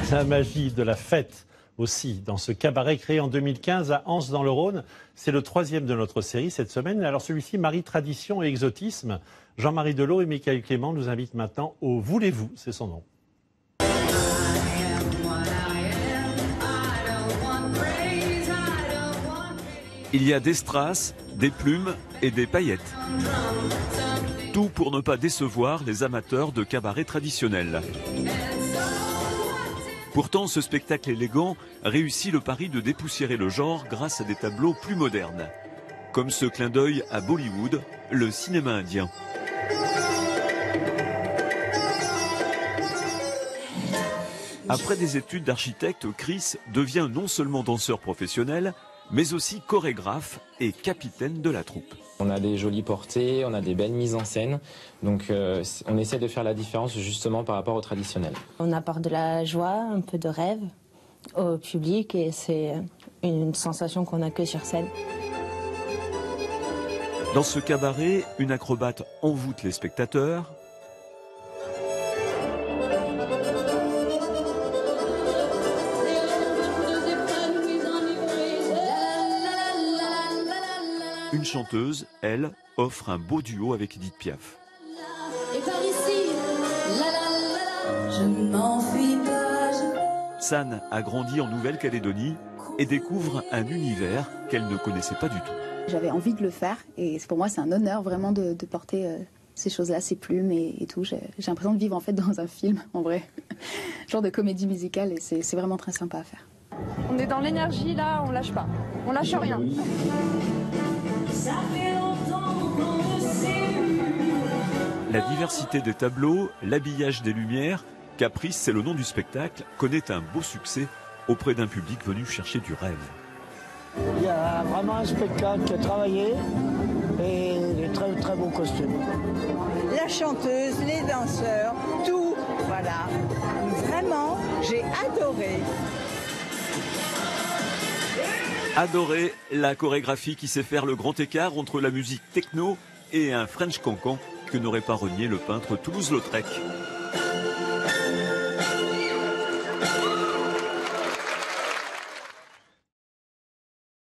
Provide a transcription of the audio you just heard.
La magie de la fête aussi dans ce cabaret créé en 2015 à Anse dans le Rhône. C'est le troisième de notre série cette semaine. Alors celui-ci marie tradition et exotisme. Jean-Marie Delot et Michael Clément nous invitent maintenant au Voulez-vous, c'est son nom. Il y a des strass, des plumes et des paillettes. Tout pour ne pas décevoir les amateurs de cabaret traditionnel. Pourtant, ce spectacle élégant réussit le pari de dépoussiérer le genre grâce à des tableaux plus modernes. Comme ce clin d'œil à Bollywood, le cinéma indien. Après des études d'architecte, Chris devient non seulement danseur professionnel, mais aussi chorégraphe et capitaine de la troupe. On a des jolies portées, on a des belles mises en scène, donc on essaie de faire la différence justement par rapport au traditionnel. On apporte de la joie, un peu de rêve au public et c'est une sensation qu'on n'a que sur scène. Dans ce cabaret, une acrobate envoûte les spectateurs. Une chanteuse, elle, offre un beau duo avec Edith Piaf. Et par ici, je ne m'enfuis pas. San a grandi en Nouvelle-Calédonie et découvre un univers qu'elle ne connaissait pas du tout. J'avais envie de le faire et pour moi c'est un honneur vraiment de porter ces choses-là, ces plumes et tout. J'ai l'impression de vivre en fait dans un film, en vrai. Genre de comédie musicale et c'est vraiment très sympa à faire. On est dans l'énergie là, on lâche pas, on lâche rien. La diversité des tableaux, l'habillage des lumières, Caprice, c'est le nom du spectacle, connaît un beau succès auprès d'un public venu chercher du rêve. Il y a vraiment un spectacle qui a travaillé et des très très beaux costumes. La chanteuse, les danseurs, tout, voilà. Vraiment, j'ai adoré. Adoré la chorégraphie qui sait faire le grand écart entre la musique techno et un French cancan que n'aurait pas renié le peintre Toulouse-Lautrec.